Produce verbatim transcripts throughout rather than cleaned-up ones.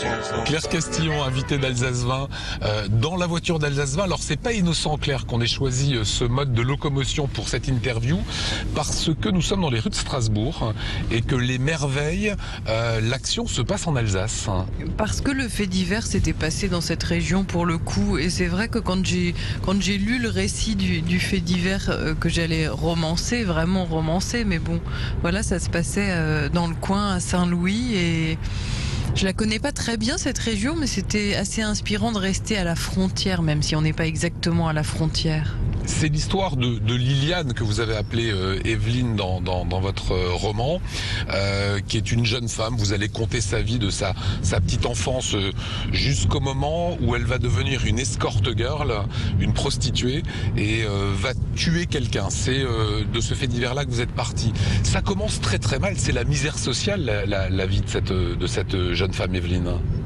Claire Castillon, invitée d'Alsace vingt, euh, dans la voiture d'Alsace vingt. Alors c'est pas innocent, Claire, qu'on ait choisi ce mode de locomotion pour cette interview, parce que nous sommes dans les rues de Strasbourg et que les merveilles, euh, l'action se passe en Alsace. Parce que le fait divers s'était passé dans cette région pour le coup, et c'est vrai que quand j'ai quand j'ai lu le récit du, du fait divers euh, que j'allais romancer, vraiment romancer, mais bon, voilà, ça se passait euh, dans le coin à Saint-Louis et je la connais pas très bien cette région, mais c'était assez inspirant de rester à la frontière, même si on n'est pas exactement à la frontière. C'est l'histoire de, de Liliane que vous avez appelée euh, Evelyne dans, dans, dans votre euh, roman, euh, qui est une jeune femme. Vous allez conter sa vie de sa, sa petite enfance euh, jusqu'au moment où elle va devenir une escort girl, une prostituée, et euh, va tuer quelqu'un. C'est euh, de ce fait divers-là que vous êtes parti. Ça commence très très mal. C'est la misère sociale, la, la, la vie de cette, de cette jeune femme Evelyne.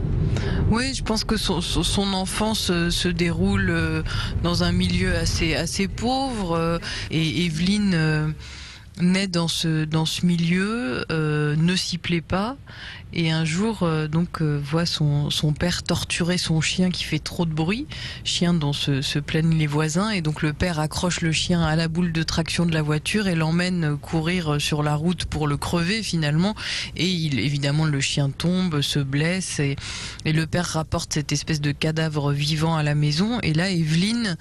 Oui, je pense que son, son enfance se déroule dans un milieu assez, assez pauvre et Evelyne naît dans ce, dans ce milieu, euh, ne s'y plaît pas et un jour euh, donc euh, voit son, son père torturer son chien qui fait trop de bruit, chien dont se, se plaignent les voisins, et donc le père accroche le chien à la boule de traction de la voiture et l'emmène courir sur la route pour le crever finalement, et il, évidemment le chien tombe, se blesse et, et le père rapporte cette espèce de cadavre vivant à la maison, et là Evelyne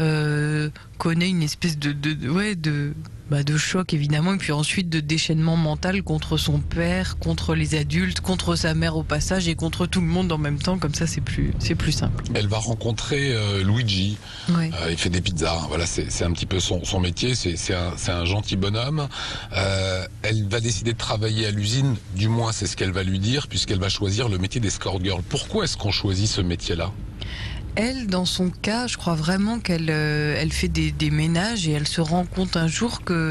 euh, connaît une espèce de, de, de ouais de Bah de choc évidemment, et puis ensuite de déchaînement mental contre son père, contre les adultes, contre sa mère au passage et contre tout le monde en même temps. Comme ça c'est plus c'est plus simple. Elle va rencontrer euh, Luigi. Oui. Euh, il fait des pizzas. Voilà, c'est c'est un petit peu son, son métier. C'est c'est un c'est un gentil bonhomme. Euh, elle va décider de travailler à l'usine. Du moins c'est ce qu'elle va lui dire, puisqu'elle va choisir le métier d'escort girl. Pourquoi est-ce qu'on choisit ce métier-là? Elle, dans son cas, je crois vraiment qu'elle euh, elle fait des, des ménages et elle se rend compte un jour que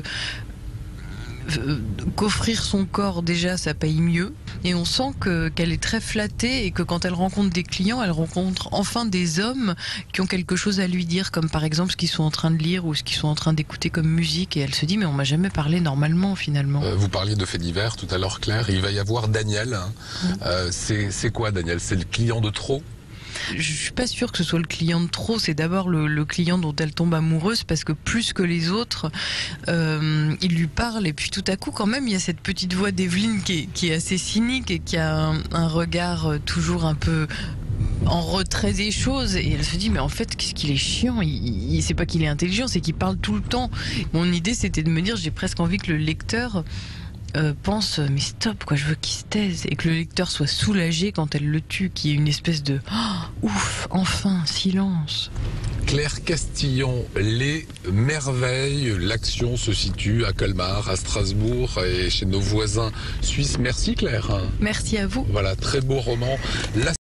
euh, qu'offrir son corps déjà ça paye mieux, et on sent que qu'elle est très flattée et que quand elle rencontre des clients, elle rencontre enfin des hommes qui ont quelque chose à lui dire, comme par exemple ce qu'ils sont en train de lire ou ce qu'ils sont en train d'écouter comme musique, et elle se dit mais on m'a jamais parlé normalement finalement. Euh, vous parliez de faits divers tout à l'heure, Claire. Il va y avoir Daniel. Hein. Mmh. Euh, c'est c'est quoi Daniel? C'est le client de trop? Je suis pas sûre que ce soit le client de trop, c'est d'abord le, le client dont elle tombe amoureuse, parce que plus que les autres, euh, il lui parle, et puis tout à coup quand même il y a cette petite voix d'Evelyne qui est, qui est assez cynique et qui a un, un regard toujours un peu en retrait des choses, et elle se dit mais en fait qu'est-ce qu'il est chiant, il, il, c'est pas qu'il est intelligent, c'est qu'il parle tout le temps. Mon idée c'était de me dire, j'ai presque envie que le lecteur Euh, pense mais stop quoi, je veux qu'il se taise, et que le lecteur soit soulagé quand elle le tue, qu'il y ait une espèce de oh, ouf, enfin, silence. Claire Castillon, Les Merveilles. L'action se situe à Colmar, à Strasbourg et chez nos voisins suisses. Merci Claire. Merci à vous. Voilà, très beau roman. La